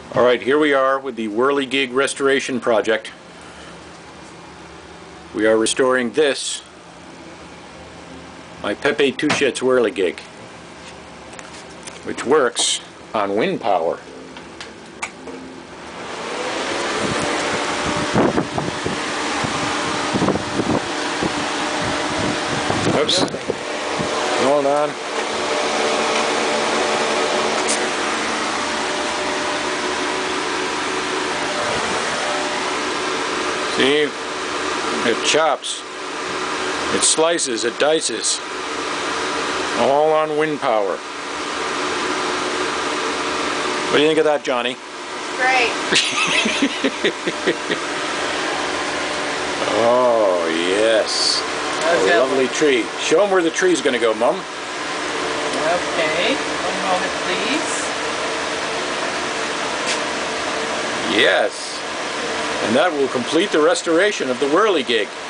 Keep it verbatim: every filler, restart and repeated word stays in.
Alright, here we are with the Whirligig restoration project. We are restoring this, my Pepere Touchette's Whirligig, which works on wind power. Oops. Hold on. See? It chops. It slices. It dices. All on wind power. What do you think of that, Johnny? Great. Oh, yes. A lovely tree. Show them where the tree's going to go, Mum. Okay. One moment, please. Yes. And that will complete the restoration of the Whirligig.